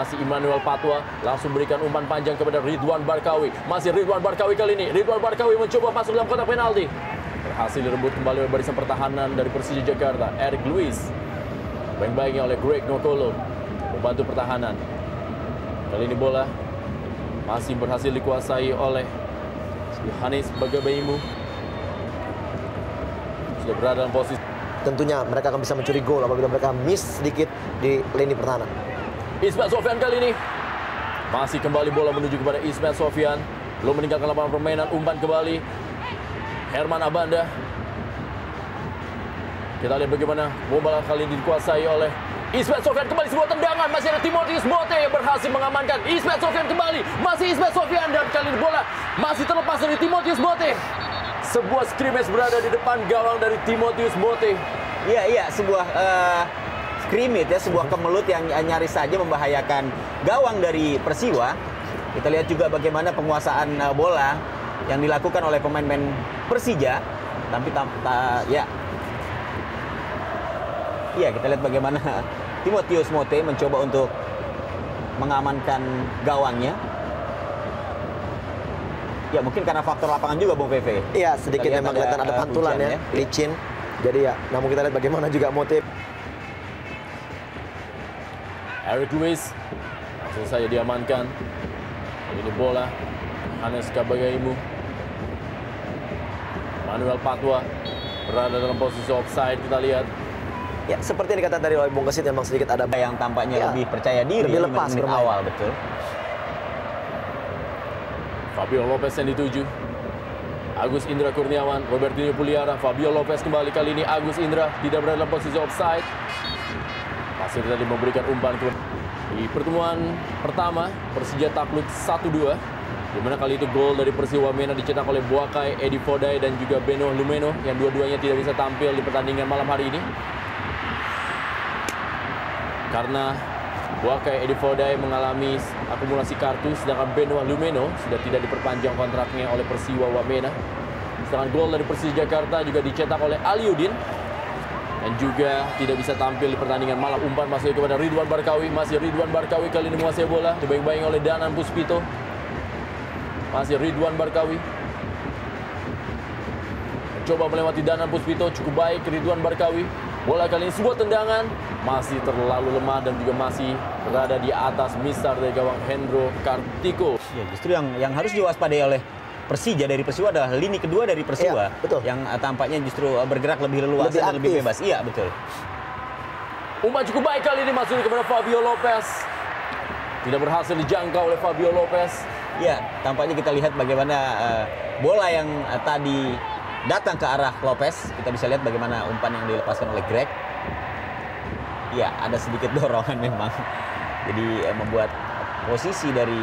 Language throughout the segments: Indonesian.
Masih Emmanuel Patwa, langsung berikan umpan panjang kepada Ridwan Barkawi. Masih Ridwan Barkawi kali ini. Ridwan Barkawi mencoba masuk dalam kotak penalti. Berhasil direbut kembali oleh barisan pertahanan dari Persija Jakarta, Eric Luis. Baik-baiknya oleh Greg Nokolo, membantu pertahanan. Kali ini bola masih berhasil dikuasai oleh Yohanes Bagabaimu. Sudah berada dalam posisi. Tentunya mereka akan bisa mencuri gol apabila mereka miss sedikit di lini pertahanan. Ismail Sofyan kali ini. Masih kembali bola menuju kepada Ismail Sofyan. Belum meninggalkan lapangan permainan, umpan kembali. Herman Abanda. Kita lihat bagaimana bola kali ini dikuasai oleh Ismail Sofyan. Kembali sebuah tendangan, masih ada Timotius Mote yang berhasil mengamankan. Ismail Sofyan kembali, masih Ismail Sofyan, dan kali ini bola masih terlepas dari Timotius Mote. Sebuah scrimmage berada di depan gawang dari Timotius Mote. Iya, sebuah scrimmage ya, sebuah kemelut yang nyaris saja membahayakan gawang dari Persiwa. Kita lihat juga bagaimana penguasaan bola yang dilakukan oleh pemain-pemain Persija. Tapi ya kita lihat bagaimana Timotius Mote mencoba untuk mengamankan gawangnya. Ya mungkin karena faktor lapangan juga, Bung Pepe. Iya, sedikit memang kelihatan ada pantulan ya, licin. Jadi ya, namun kita lihat bagaimana juga motif. Eric Luis langsung saja diamankan. Ini bola Hannes Kabagaimu. Manuel Patwa berada dalam posisi offside, kita lihat. Ya, seperti yang dikatakan dari oleh Bung Kesit, memang sedikit ada yang tampaknya ya, lebih percaya diri, lebih lepas menit awal, betul. Fabio Lopez yang dituju. Agus Indra Kurniawan, Robertinho Puliara, Fabio Lopez kembali. Kali ini Agus Indra tidak berada dalam posisi offside. Pasir tadi memberikan umpan ke di pertemuan pertama Persija takluk 1-2, di mana kali itu gol dari Persiwa Wamena dicetak oleh Boakai Edi Fodai dan juga Beno Lumeno, yang dua-duanya tidak bisa tampil di pertandingan malam hari ini karena Boakai Edi Fodai mengalami akumulasi kartu, sedangkan Beno Lumeno sudah tidak diperpanjang kontraknya oleh Persiwa Wamena. Sedangkan gol dari Persija Jakarta juga dicetak oleh Aliudin dan juga tidak bisa tampil di pertandingan malam. Umpan masuk kepada Ridwan Barkawi. Masih Ridwan Barkawi kali ini menguasai bola, dibayang-bayang oleh Danan Puspito. Masih Ridwan Barkawi mencoba melewati Danan Puspito. Cukup baik Ridwan Barkawi. Bola kali ini sebuah tendangan, masih terlalu lemah dan juga masih berada di atas misar dari gawang Hendro Kartiko. Ya, justru yang harus diwaspadai oleh Persija dari Persiwa adalah lini kedua dari Persiwa, yang tampaknya justru bergerak lebih leluasa dan lebih bebas. Iya, betul. Umpan cukup baik kali ini masuk kepada Fabio Lopez. Tidak berhasil dijangkau oleh Fabio Lopez. Ya, tampaknya kita lihat bagaimana bola yang tadi datang ke arah Lopez. Kita bisa lihat bagaimana umpan yang dilepaskan oleh Greg. Ya, ada sedikit dorongan memang. Jadi membuat posisi dari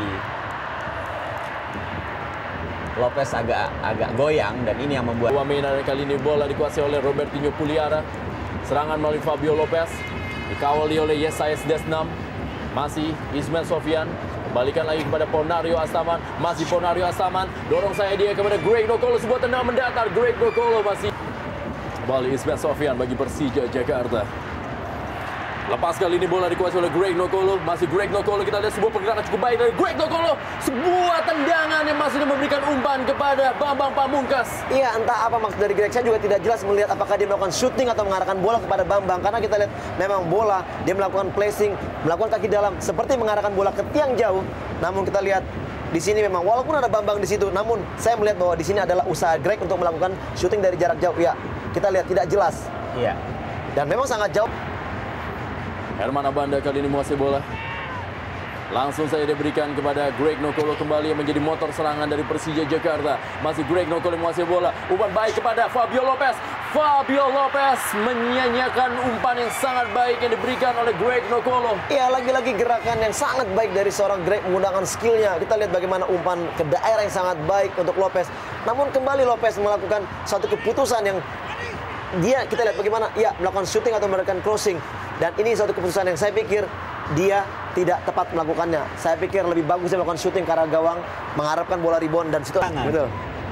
Lopez agak goyang, dan ini yang membuat Wamena kali ini bola dikuasai oleh Robertinho Puliara. Serangan melalui Fabio Lopez, dikawali oleh Yesayas Desnam. Masih Ismail Sofyan, kembalikan lagi kepada Ponario Astaman. Masih Ponario Astaman, dorong saya dia kepada Greg Nokolo. Sebuah tendangan mendatar, Greg Nokolo masih kembali. Ismail Sofyan bagi Persija Jakarta. Lepas kali ini bola dikuasai oleh Greg Nokolo. Masih Greg Nokolo, kita lihat sebuah pergerakan cukup baik dari Greg Nokolo. Sebuah tendangan yang masih memberikan umpan kepada Bambang Pamungkas. Iya, entah apa maksud dari Greg, saya juga tidak jelas melihat apakah dia melakukan shooting atau mengarahkan bola kepada Bambang. Karena kita lihat memang bola, dia melakukan placing, melakukan kaki dalam, seperti mengarahkan bola ke tiang jauh. Namun kita lihat di sini memang walaupun ada Bambang di situ, namun saya melihat bahwa di sini adalah usaha Greg untuk melakukan shooting dari jarak jauh. Ya, kita lihat tidak jelas. Iya. Dan memang sangat jauh. Herman Abanda kali ini menguasai bola. Langsung saja diberikan kepada Greg Nokolo kembali yang menjadi motor serangan dari Persija Jakarta. Masih Greg Nokolo menguasai bola. Umpan baik kepada Fabio Lopez. Fabio Lopez menyanyiakan umpan yang sangat baik yang diberikan oleh Greg Nokolo. Iya, lagi-lagi gerakan yang sangat baik dari seorang Greg menggunakan skillnya. Kita lihat bagaimana umpan ke daerah yang sangat baik untuk Lopez. Namun kembali Lopez melakukan satu keputusan yang kita lihat bagaimana melakukan shooting atau memberikan crossing. Dan ini suatu keputusan yang saya pikir dia tidak tepat melakukannya. Saya pikir lebih bagus dia melakukan shooting karena gawang mengharapkan bola rebound dan situ. Betul.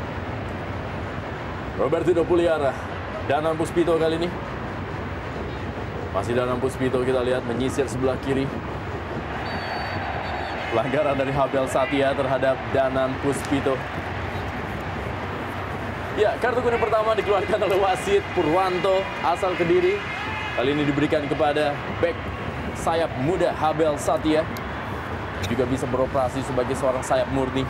Robertinho Puliara, Danan Puspito kali ini. Masih Danan Puspito, kita lihat menyisir sebelah kiri. Pelanggaran dari Habel Satya terhadap Danan Puspito. Ya, kartu kuning pertama dikeluarkan oleh wasit Purwanto asal Kediri. Kali ini diberikan kepada bek sayap muda Habel Satya. Juga bisa beroperasi sebagai seorang sayap murni.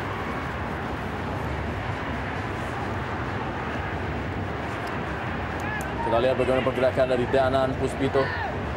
Kita lihat bagaimana pergerakan dari Danan Puspito.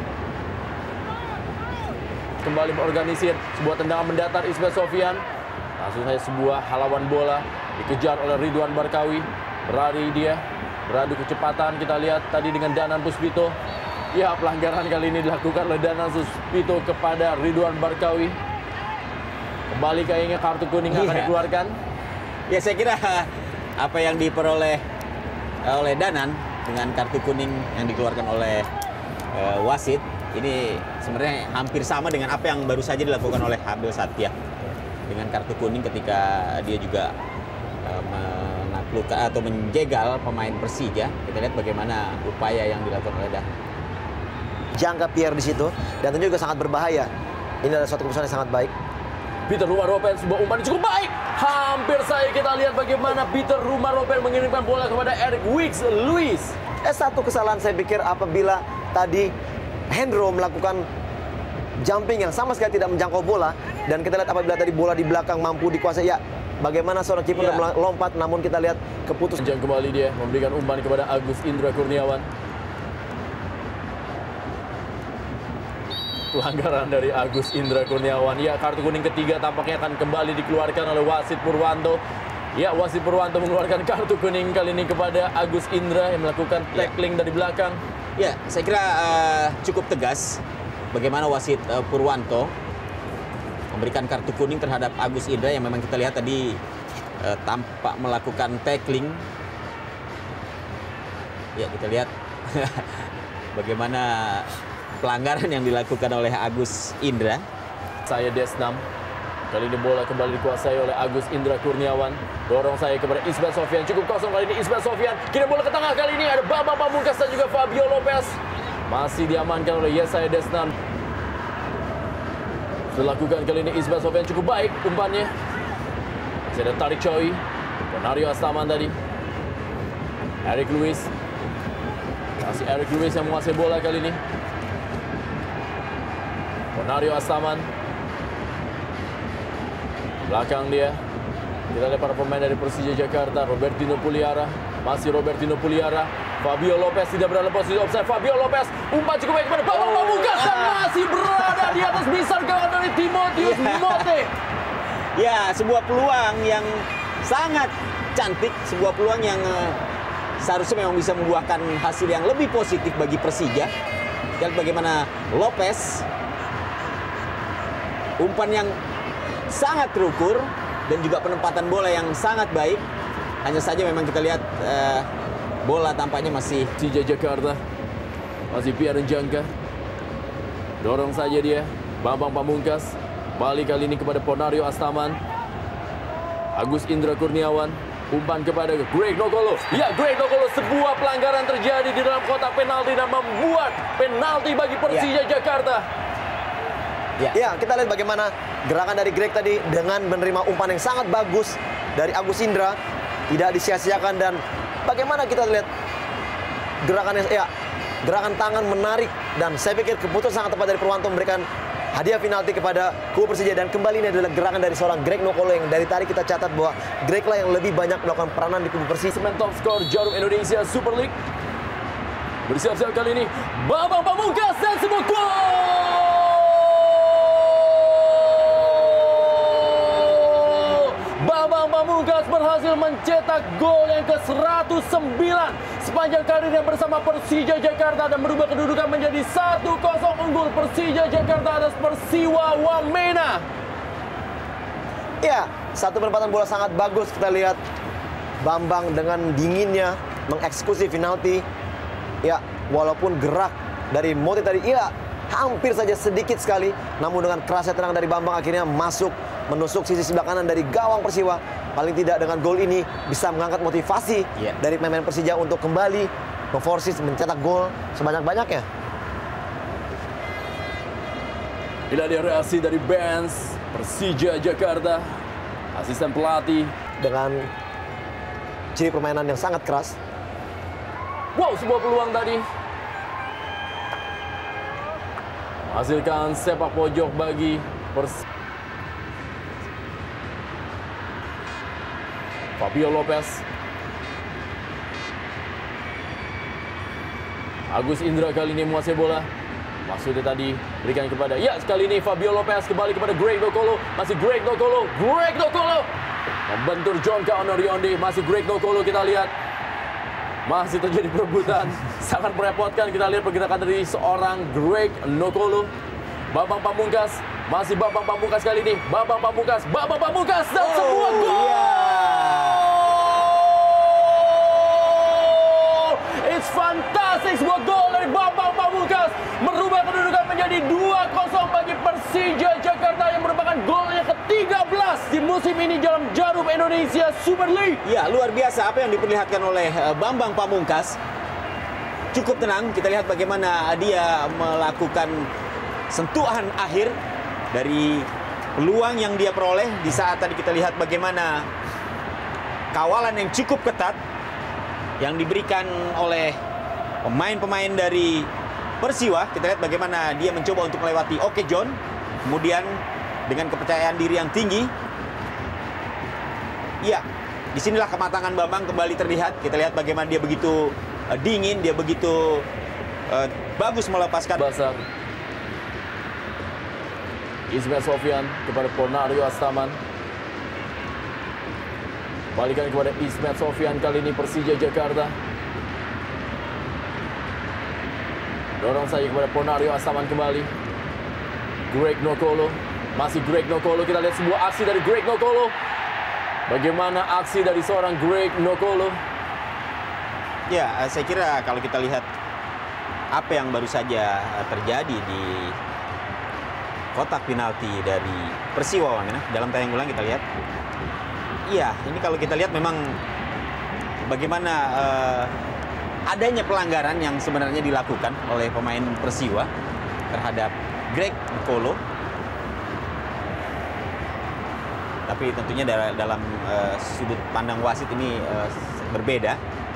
Kembali mengorganisir sebuah tendangan mendatar Ismail Sofyan. Langsung saja sebuah halawan bola dikejar oleh Ridwan Barkawi. Berlari dia, beradu kecepatan. Kita lihat tadi dengan Danan Puspito. Ya, pelanggaran kali ini dilakukan oleh Danan Puspito kepada Ridwan Barkawi. Kembali kayaknya kartu kuning akan dikeluarkan. Ya, saya kira apa yang diperoleh oleh Danan dengan kartu kuning yang dikeluarkan oleh wasit ini sebenarnya hampir sama dengan apa yang baru saja dilakukan oleh Habel Satya dengan kartu kuning ketika dia juga menaklukkan atau menjegal pemain Persija. Kita lihat bagaimana upaya yang dilakukan oleh Danan. Jangka Pierre di situ dan tentu juga sangat berbahaya. Ini adalah suatu keputusan yang sangat baik. Peter Rumaropen, sebuah umpan cukup baik. Hampir saja kita lihat bagaimana Peter Rumaropen mengirimkan bola kepada Eric Wicks Luis. Satu kesalahan saya pikir apabila tadi Hendro melakukan jumping yang sama sekali tidak menjangkau bola. Dan kita lihat apabila tadi bola di belakang mampu dikuasai, ya bagaimana seorang kiper melompat, namun kita lihat keputusan. Jangan kembali dia memberikan umpan kepada Agus Indra Kurniawan. Pelanggaran dari Agus Indra Kurniawan. Ya, kartu kuning ketiga tampaknya akan kembali dikeluarkan oleh wasit Purwanto. Ya, wasit Purwanto mengeluarkan kartu kuning kali ini kepada Agus Indra yang melakukan tackling dari belakang. Ya, saya kira cukup tegas bagaimana wasit Purwanto memberikan kartu kuning terhadap Agus Indra yang memang kita lihat tadi tampak melakukan tackling. Ya, kita lihat bagaimana pelanggaran yang dilakukan oleh Agus Indra. Saya Desnam. Kali ini bola kembali dikuasai oleh Agus Indra Kurniawan. Dorong saya kepada Ismail Sofyan. Cukup kosong kali ini Ismail Sofyan. Kirim bola ke tengah kali ini ada Bambang Pamungkas dan juga Fabio Lopez. Masih diamankan oleh Yesaya Desnam. Dilakukan kali ini Ismail Sofyan cukup baik umpannya. Masih ada Tarik Choi. Bonario Astaman tadi. Eric Luis. Masih Eric Luis yang menguasai bola kali ini. Bonario Astaman. Belakang dia. Kita lihat para pemain dari Persija Jakarta. Robertino Puliara. Masih Robertino Puliara. Fabio Lopez tidak berada posisi offside. Fabio Lopez umpan cukup baik kepada Bambang Pamungkas dan masih berada di atas bisar gawang dari Timotius Mote. Ya, sebuah peluang yang sangat cantik. Sebuah peluang yang seharusnya memang bisa membuahkan hasil yang lebih positif bagi Persija. Lihat bagaimana Lopez. Umpan yang sangat terukur dan juga penempatan bola yang sangat baik. Hanya saja memang kita lihat bola tampaknya masih Persija Jakarta. Masih Pierre Njangka. Dorong saja dia. Bambang Pamungkas. Balik kali ini kepada Bonario Astaman. Agus Indra Kurniawan. Umpan kepada Greg Nokolo. Ya, Greg Nokolo, sebuah pelanggaran terjadi di dalam kotak penalti dan membuat penalti bagi Persija Jakarta. Ya, kita lihat bagaimana gerakan dari Greg tadi dengan menerima umpan yang sangat bagus dari Agus Indra. Tidak disia-siakan dan bagaimana kita lihat gerakannya, gerakan tangan menarik. Dan saya pikir keputusan sangat tepat dari Purwanto memberikan hadiah penalti kepada kubu Persija. Dan kembali ini adalah gerakan dari seorang Greg Nokolo yang dari tadi kita catat bahwa Greg lah yang lebih banyak melakukan peranan di kubu Persija. Top skor Jarum Indonesia Super League. Bersiap-siap kali ini Bambang Pamungkas dan sebuah gol. Bambang Pamungkas berhasil mencetak gol yang ke-109 sepanjang karirnya bersama Persija Jakarta dan merubah kedudukan menjadi 1-0 unggul Persija Jakarta atas Persiwa Wamena. Ya, satu penempatan bola sangat bagus. Kita lihat Bambang dengan dinginnya mengeksekusi penalti. Ya, walaupun gerak dari Mote tadi, ya hampir saja sedikit sekali. Namun dengan kerasnya tenang dari Bambang akhirnya masuk menusuk sisi sebelah kanan dari gawang Persiwa. Paling tidak dengan gol ini bisa mengangkat motivasi dari pemain Persija untuk kembali memforsis mencetak gol sebanyak-banyaknya. Bila ada reaksi dari bench Persija Jakarta. Asisten pelatih. Dengan ciri permainan yang sangat keras. Wow, sebuah peluang tadi. Hasilkan sepak pojok bagi Fabio Lopez. Agus Indra kali ini menguasai bola. Maksudnya tadi berikan kepada, ya sekali ini Fabio Lopez kembali kepada Greg Nokolo. Masih Greg Nokolo. Greg Nokolo membentur John Kaonorionde. Masih Greg Nokolo, kita lihat. Masih terjadi perebutan. Sangat merepotkan, kita lihat pergerakan dari seorang Greg Nokolo. Bambang Pamungkas. Masih Bambang Pamungkas kali ini. Bambang Pamungkas. Bambang Pamungkas. Dan sebuah gol. It's fantastic. Sebuah gol dari Bambang Pamungkas. Merubah kedudukan menjadi 2-0 bagi Persija Jakarta yang merupakan golnya ke-13 di musim ini dalam Jarum Indonesia Super League. Ya, luar biasa apa yang diperlihatkan oleh Bambang Pamungkas. Cukup tenang, kita lihat bagaimana dia melakukan sentuhan akhir dari peluang yang dia peroleh. Di saat tadi kita lihat bagaimana kawalan yang cukup ketat yang diberikan oleh pemain-pemain dari Persiwa. Kita lihat bagaimana dia mencoba untuk melewati Oke John. Kemudian dengan kepercayaan diri yang tinggi. Ya, disinilah kematangan Bambang kembali terlihat. Kita lihat bagaimana dia begitu dingin, dia begitu bagus melepaskan. Basar. Ismail Sofyan kepada Ponario Astaman. Balikan kepada Ismail Sofyan, kali ini Persija Jakarta. Dorong saja kepada Ponario Astaman kembali. Greg Nokolo. Masih Greg Nokolo. Kita lihat sebuah aksi dari Greg Nokolo. Bagaimana aksi dari seorang Greg Nokolo? Ya, saya kira kalau kita lihat apa yang baru saja terjadi di kotak penalti dari Persiwa Wamena dalam tayang ulang, kita lihat. Iya, ini kalau kita lihat memang bagaimana adanya pelanggaran yang sebenarnya dilakukan oleh pemain Persiwa terhadap Greg Nokolo. Tapi tentunya dalam sudut pandang wasit ini berbeda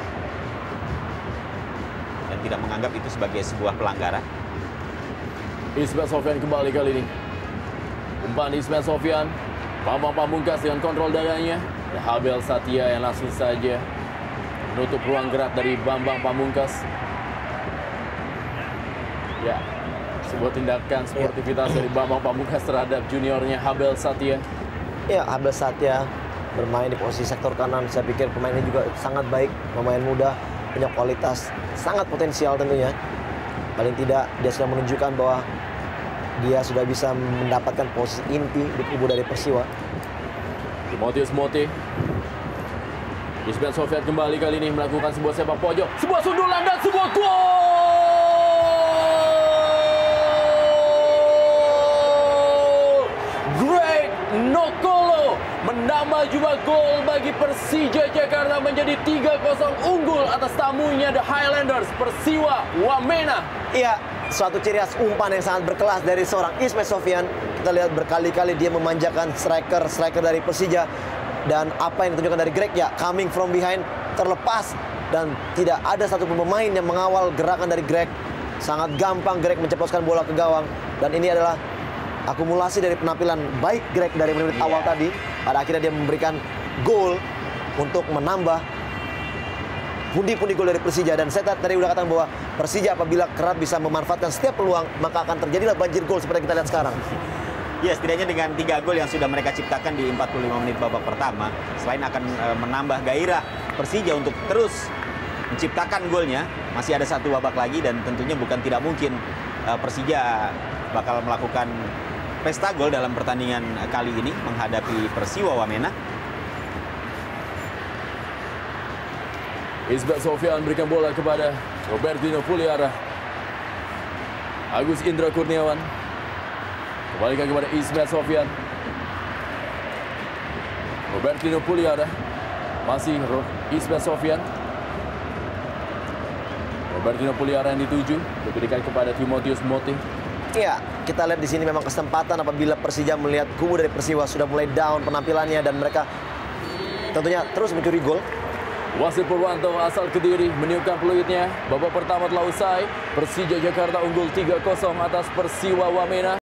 dan tidak menganggap itu sebagai sebuah pelanggaran. Ismail Sofyan kembali kali ini. Umpan Ismail Sofyan. Bambang Pamungkas dengan kontrol dadanya. Habel Satya yang langsung saja menutup ruang gerak dari Bambang Pamungkas. Ya, sebuah tindakan sportivitas dari Bambang Pamungkas terhadap juniornya Habel Satya. Ya, Habel Satya bermain di posisi sektor kanan. Saya pikir pemainnya juga sangat baik, pemain muda, punya kualitas, sangat potensial tentunya. Paling tidak dia sudah menunjukkan bahwa dia sudah bisa mendapatkan posisi inti di kubu dari Persiwa. Timotius Mote. Ismail Sofyan kembali kali ini melakukan sebuah sepak pojok, sebuah sundulan dan sebuah gol! Greg Nokolo menambah jumlah gol bagi Persija Jakarta menjadi 3-0 unggul atas tamunya The Highlanders Persiwa Wamena. Iya, suatu ciri khas umpan yang sangat berkelas dari seorang Ismail Sofyan. Kita lihat berkali-kali dia memanjakan striker dari Persija. Dan apa yang ditunjukkan dari Greg, ya coming from behind, terlepas. Dan tidak ada satu pemain yang mengawal gerakan dari Greg. Sangat gampang Greg menceploskan bola ke gawang. Dan ini adalah akumulasi dari penampilan baik Greg dari menit awal tadi. Pada akhirnya dia memberikan gol untuk menambah pundi-pundi gol dari Persija. Dan saya tadi udah katakan bahwa Persija apabila kerap bisa memanfaatkan setiap peluang, maka akan terjadilah banjir gol seperti kita lihat sekarang. Ya, setidaknya dengan 3 gol yang sudah mereka ciptakan di 45 menit babak pertama, selain akan menambah gairah Persija untuk terus menciptakan golnya, masih ada satu babak lagi dan tentunya bukan tidak mungkin Persija bakal melakukan pesta gol dalam pertandingan kali ini menghadapi Persiwa Wamena. Ismail Sofyan berikan bola kepada Robertino Puliara. Agus Indra Kurniawan kembalikan kepada Ismail Sofyan. Robertino Puliara. Masih Ismail Sofyan. Robertino Puliara yang dituju. Diberikan kepada Timotius Mote. Iya, kita lihat di sini memang kesempatan apabila Persija melihat kubu dari Persiwa sudah mulai down penampilannya dan mereka tentunya terus mencuri gol. Wasit Purwanto asal Kediri meniupkan peluitnya. Babak pertama telah usai. Persija Jakarta unggul 3-0 atas Persiwa Wamena.